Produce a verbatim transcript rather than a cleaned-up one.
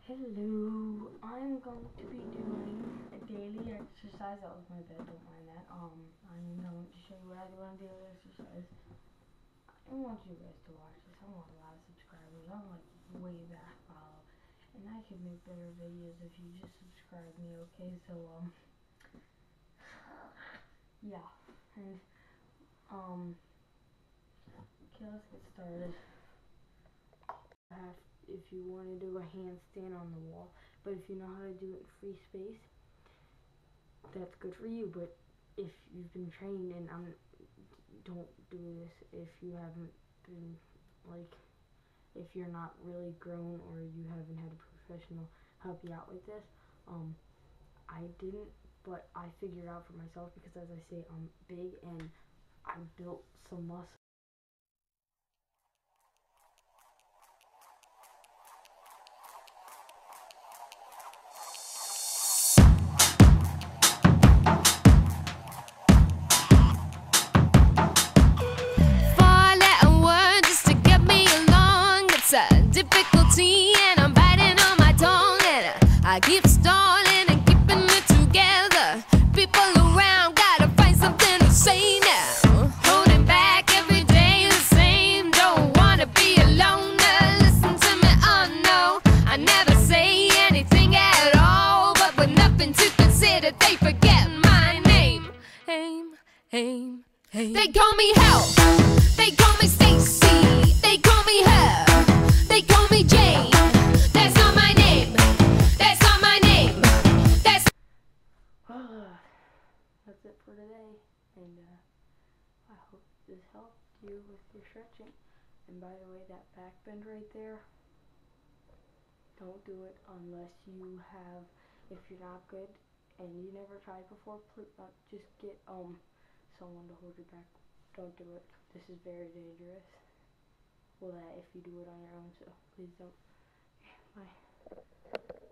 Hello, I'm going to be doing a daily exercise. That was my bed, don't mind that. Um, I'm going to show you what I do on a daily exercise. I want you guys to watch this. I want a lot of subscribers. I'm like way back follow. And I can make better videos if you just subscribe me, okay? So, um, yeah. And, um, okay, let's get started. Have, if you want to do a handstand on the wall, but if you know how to do it in free space, that's good for you. But if you've been trained, and I'm, don't do this if you haven't been, like, if you're not really grown or you haven't had a professional help you out with this. Um, I didn't, but I figured out for myself because, as I say, I'm big and I built some muscle. Difficulty and I'm biting on my tongue and I keep stalling and keeping it together. People around gotta find something to say now. Holding back every day the same. Don't wanna be alone. Listen to me, oh no. I never say anything at all, but with nothing to consider, they forget my name. Aim, aim, aim. They call me Help. They call me Stacy. They call me Her. They call me Jane. That's not my name. That's not my name. That's That's it for today. And uh, I hope this helped you with your stretching. And by the way, that back bend right there, don't do it unless you have, if you're not good and you never tried before, please, uh, just get um someone to hold your back. Don't do it. This is very dangerous. Well, that if you do it on your own, so please don't. Bye.